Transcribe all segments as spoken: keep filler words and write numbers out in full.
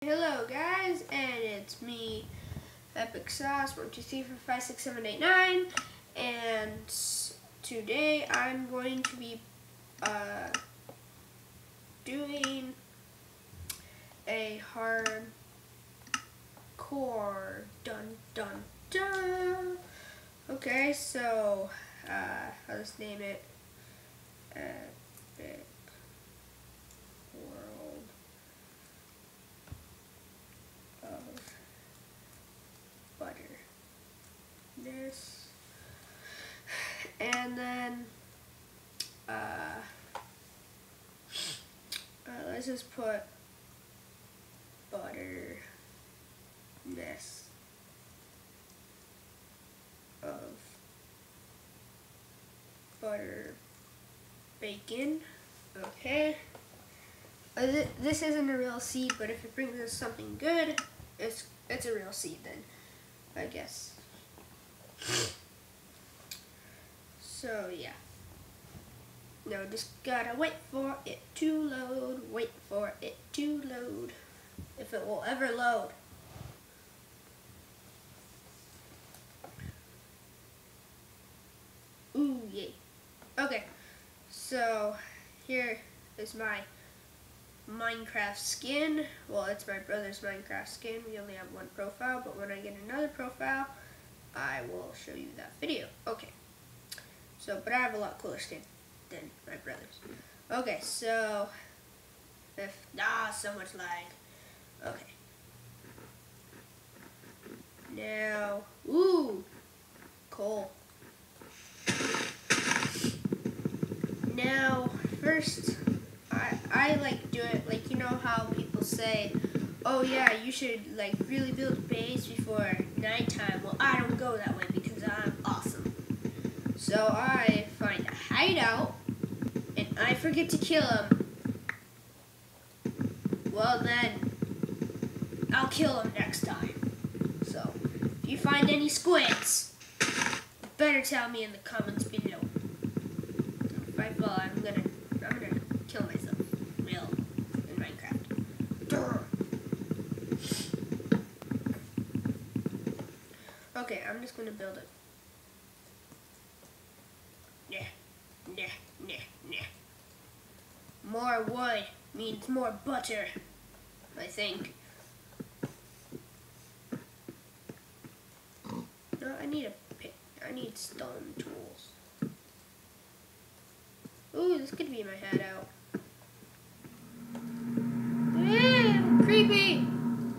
Hello guys, and it's me, EpicSauce, one, two, three, four, five, six, seven, eight, nine, and today I'm going to be uh, doing a hardcore dun dun dun. Okay, so uh, I'll just name it Epic World of Butterness, and then uh, uh, let's just put butterness of butter bacon. Okay. Uh, th this isn't a real seed, but if it brings us something good, it's it's a real seed then, I guess. So yeah. No, just gotta wait for it to load. Wait for it to load. If it will ever load. Ooh, yay. Okay, so here is my Minecraft skin. Well, it's my brother's Minecraft skin. We only have one profile, but when I get another profile, I will show you that video. Okay, so, but I have a lot cooler skin than my brother's. Okay, so, if, ah, so much lag. Okay. Now, ooh, coal. Now, first, I, I like do it, like, you know how people say, oh yeah, you should like really build a base before nighttime. Well, I don't go that way because I'm awesome. So I find a hideout, and I forget to kill him. Well then, I'll kill him next time. So, if you find any squids, you better tell me in the comments below. If I fall, I'm gonna, I'm gonna kill myself, real, in Minecraft. Durr. Okay, I'm just gonna build it. Nah, nah, nah, nah. More wood means more butter, I think. No, I need a pick. I need stone tools. Ooh, this could be my hideout. Ew, creepy!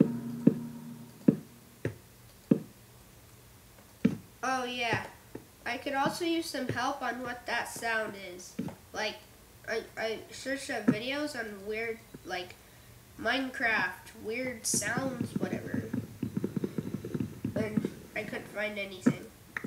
Oh yeah, I could also use some help on what that sound is. Like, I, I searched up videos on weird, like, Minecraft, weird sounds, whatever. And I couldn't find anything.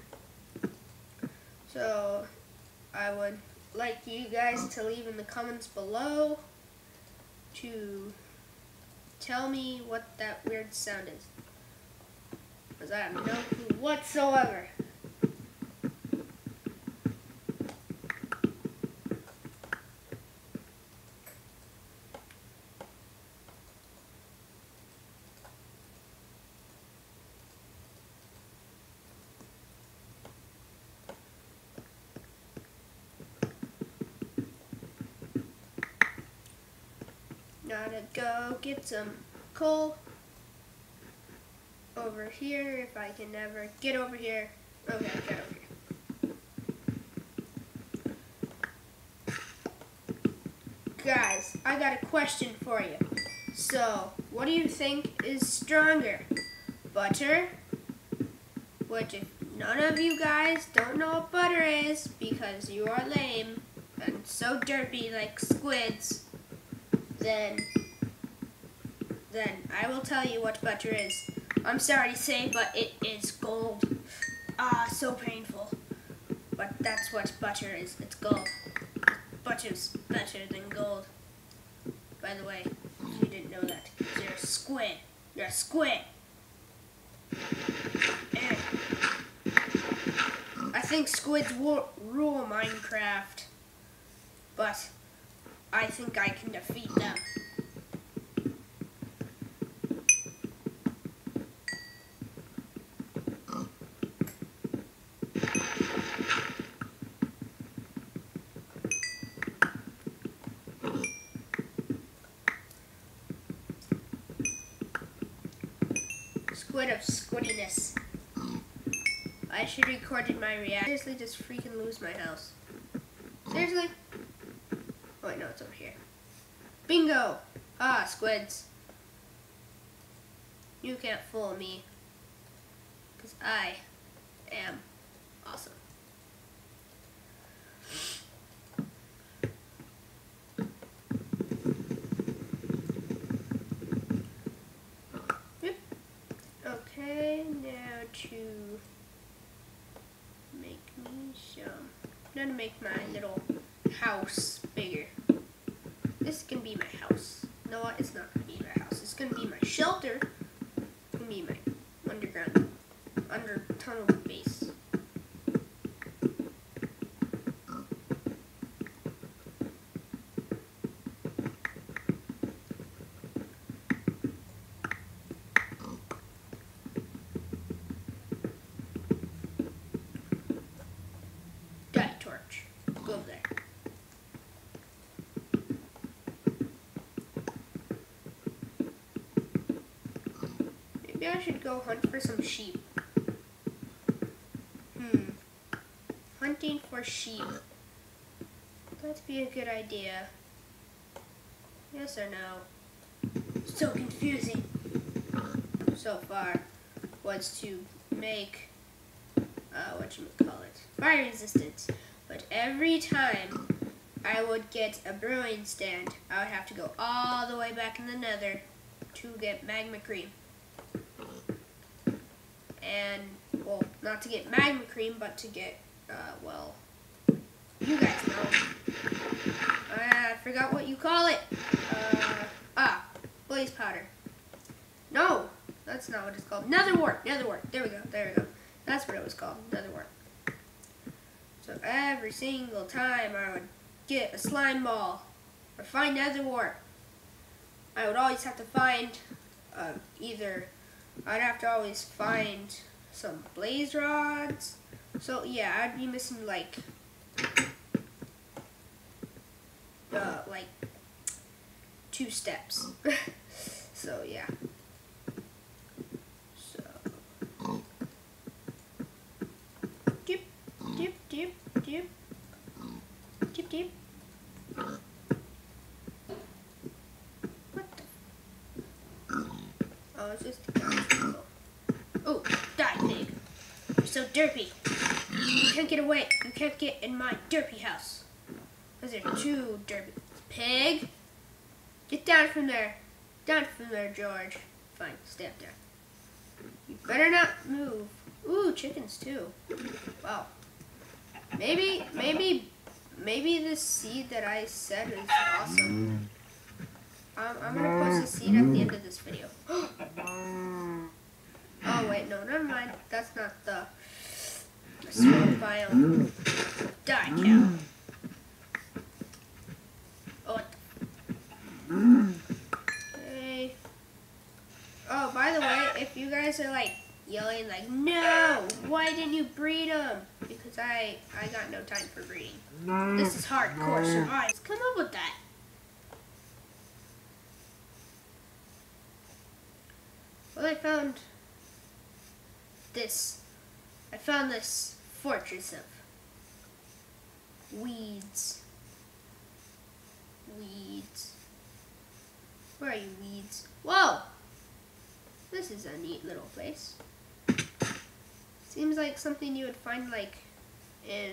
So, I would like you guys to leave in the comments below to tell me what that weird sound is. Because I have no clue whatsoever. Gotta go get some coal over here if I can never get over here. Okay, get over here. Guys, I got a question for you. So, what do you think is stronger? Butter? Which, if none of you guys don't know what butter is because you are lame and so derpy like squids, then, then I will tell you what butter is. I'm sorry to say, but it is gold. Ah, so painful. But that's what butter is. It's gold. Butter's better than gold. By the way, if you didn't know that, you're a squid. You're a squid. Eh. I think squids rule Minecraft, but I think I can defeat them. squid of squidiness. I should have recorded my reaction. Seriously, just freaking lose my house. Seriously? Oh wait, no, it's over here. Bingo! Ah, squids. You can't fool me. Because I am awesome. Yep. Okay, now to make me some. Now to make my little house bigger. This is gonna be my house. You know what? It's not gonna be my house. It's gonna be my shelter. It's gonna be my underground, under tunnel base. Die torch. Go over there. Maybe I should go hunt for some sheep. Hmm. Hunting for sheep. That'd be a good idea. Yes or no? So confusing. So far was to make uh, whatchamacallit, fire resistance. But every time I would get a brewing stand, I would have to go all the way back in the nether to get magma cream. And, well, not to get magma cream, but to get, uh, well, you guys know. I forgot what you call it. Uh, ah, blaze powder. No, that's not what it's called. Nether wart, nether wart. There we go, there we go. That's what it was called, nether wart. So every single time I would get a slime ball or find nether wart, I would always have to find uh, either, I'd have to always find some blaze rods. So yeah, I'd be missing like, uh, like two steps. So yeah. So, dip, dip, dip, dip, dip, dip. What the? Oh, it's just a couch. Oh, die, pig. You're so derpy. You can't get away. You can't get in my derpy house. Because they're too derpy. Pig! Get down from there. Down from there, George. Fine, stay up there. You better not move. Ooh, chickens too. Wow. Maybe, maybe, maybe this seed that I said is awesome. Um, I'm gonna post the seed at the end of this video. Oh wait, no, never mind. That's not the, the swamp biome. Die, cow. Oh, what the? Okay. Oh, by the way, if you guys are like yelling like, no, why didn't you breed them? Because I, I got no time for breeding. This is hardcore survival. Let's come up with that. Well, I found this. I found this fortress of weeds. Weeds. Where are you, weeds? Whoa! This is a neat little place. Seems like something you would find like in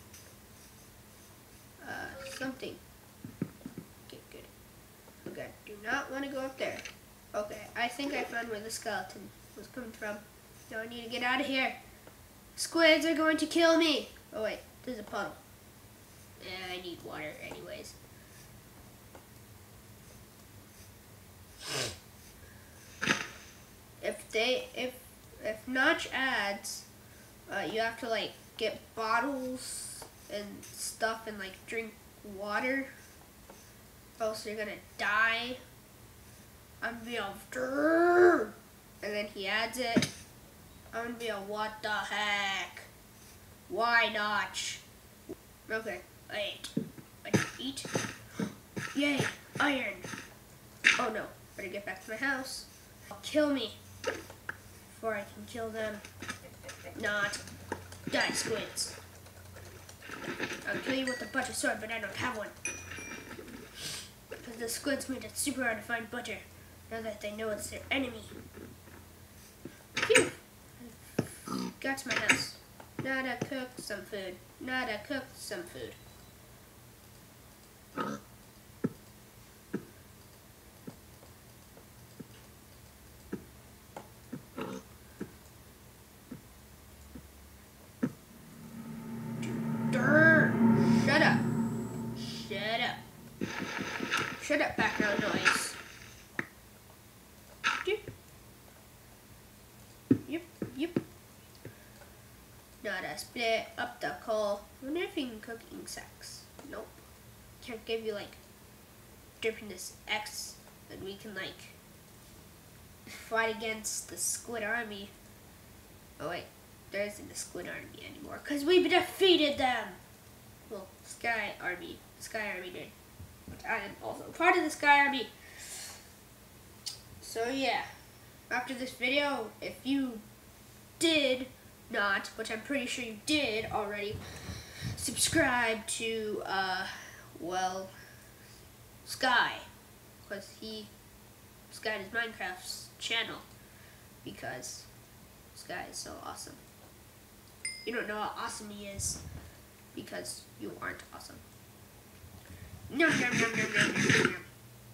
uh, something. Okay, good. Okay, do not want to go up there. Okay, I think I found where the skeleton was coming from. Now I need to get out of here. Squids are going to kill me. Oh wait, there's a puddle. Yeah, I need water anyways. If they, if, if Notch adds, uh, you have to like get bottles and stuff and like drink water, else you're gonna die. I'm gonna be all, and then he adds it. I'm gonna be a what the heck? Why Notch? Okay, I ate. I didn't eat. Yay, iron. Oh no, better get back to my house. Kill me. before I can kill them. Not. Die, squids. I'll kill you with a butter sword, but I don't have one. Because the squids made it super hard to find butter, now that they know it's their enemy. Phew! Got to my house. Now to cook some food. Now to cook some food. Shut up. Shut up. Shut up, background noise. Yep. Yep, yep. Now to split up the coal. I wonder if you can cook insects. Nope. Can't give you like different this X and we can like fight against the squid army. Oh wait, there isn't a squid army anymore because we defeated them. Well, Sky Army. Sky Army did. But I am also part of the Sky Army. So yeah, after this video, if you did not, which I'm pretty sure you did already, subscribe to, uh, well, Sky. Because he, Sky is Minecraft's channel. Because Sky is so awesome. You don't know how awesome he is. Because you aren't awesome. Nom, nom, nom, nom, nom, nom, nom.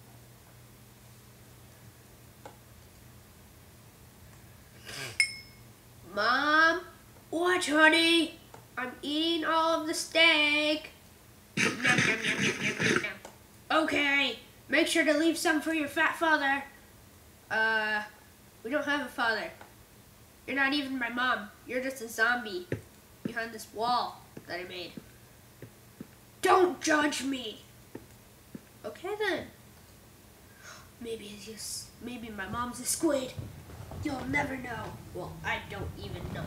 Mom? What, honey? I'm eating all of the steak. Nom, nom, nom, nom, nom, nom, nom. Okay, make sure to leave some for your fat father. Uh, we don't have a father. You're not even my mom. You're just a zombie behind this wall that I made. Don't judge me. Okay then. Maybe it's just, maybe my mom's a squid. You'll never know. Well, I don't even know.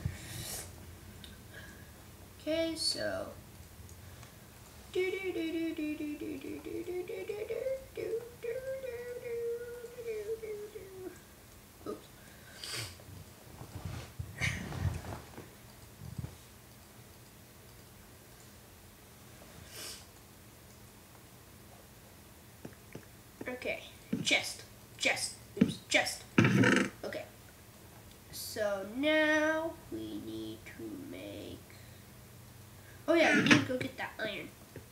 Okay, so. Oops. Okay, chest, chest, oops, chest. Okay, so now we need to make, oh yeah, we need to go get that iron.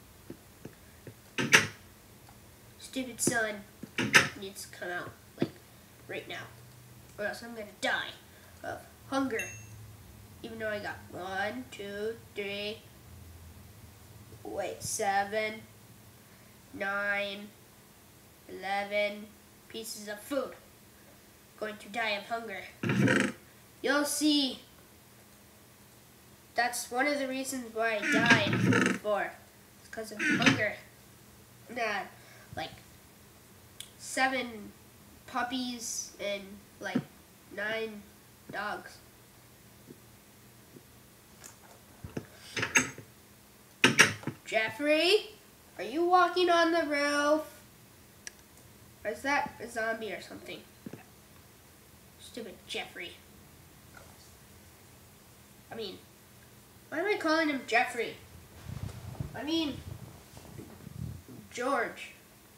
Stupid son needs to come out, like, right now, or else I'm gonna die of hunger, even though I got one, two, three, wait, seven, nine, eleven pieces of food. Going to die of hunger. You'll see. That's one of the reasons why I died before. It's because of hunger. Nah, like seven puppies and like nine dogs. Jeffrey, are you walking on the roof? Or is that a zombie or something? Stupid Jeffrey. I mean, why am I calling him Jeffrey? I mean, George.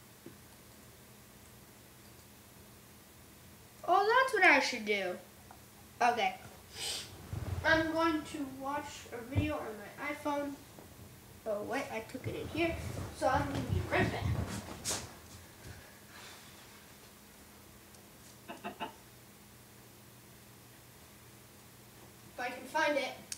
Oh, that's what I should do. Okay. I'm going to watch a video on my iPhone. Oh, wait, I took it in here. So I'm going to be right back. If I can find it.